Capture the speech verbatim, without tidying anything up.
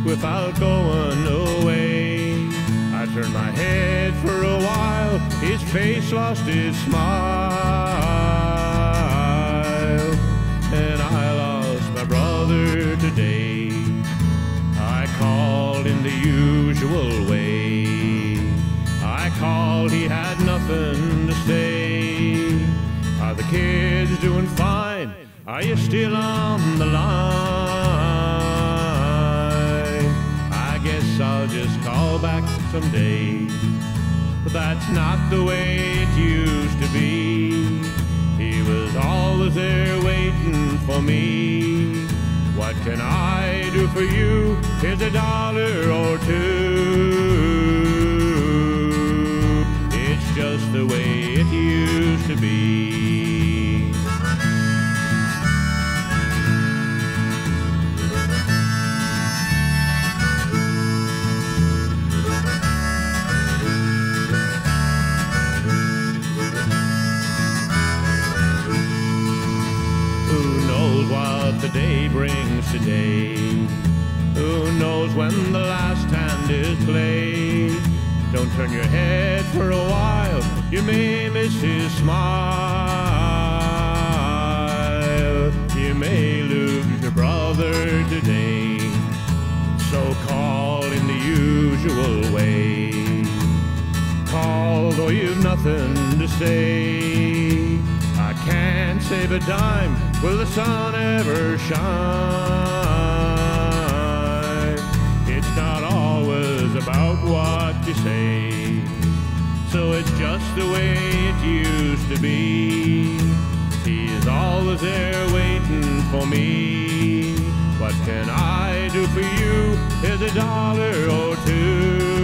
without going away. I turned my head for a while, his face lost its smile, and I lost my brother today. I called in the usual way. I called, he had nothing to say. Are the kids doing fine? Are you still on the line? I guess I'll just call back someday. But that's not the way it used to be. He was always there waiting for me. What can I do for you? Here's a dollar or two. It's just the way it used to be. What the day brings today. Who knows when the last hand is played? Don't turn your head for a while, you may miss his smile. You may lose your brother today. So call in the usual way. Call though you've nothing to say. I can't save a dime, will the sun ever shine? It's not always about what you say, so it's just the way it used to be. He is always there waiting for me. What can I do for you? Here's a dollar or two.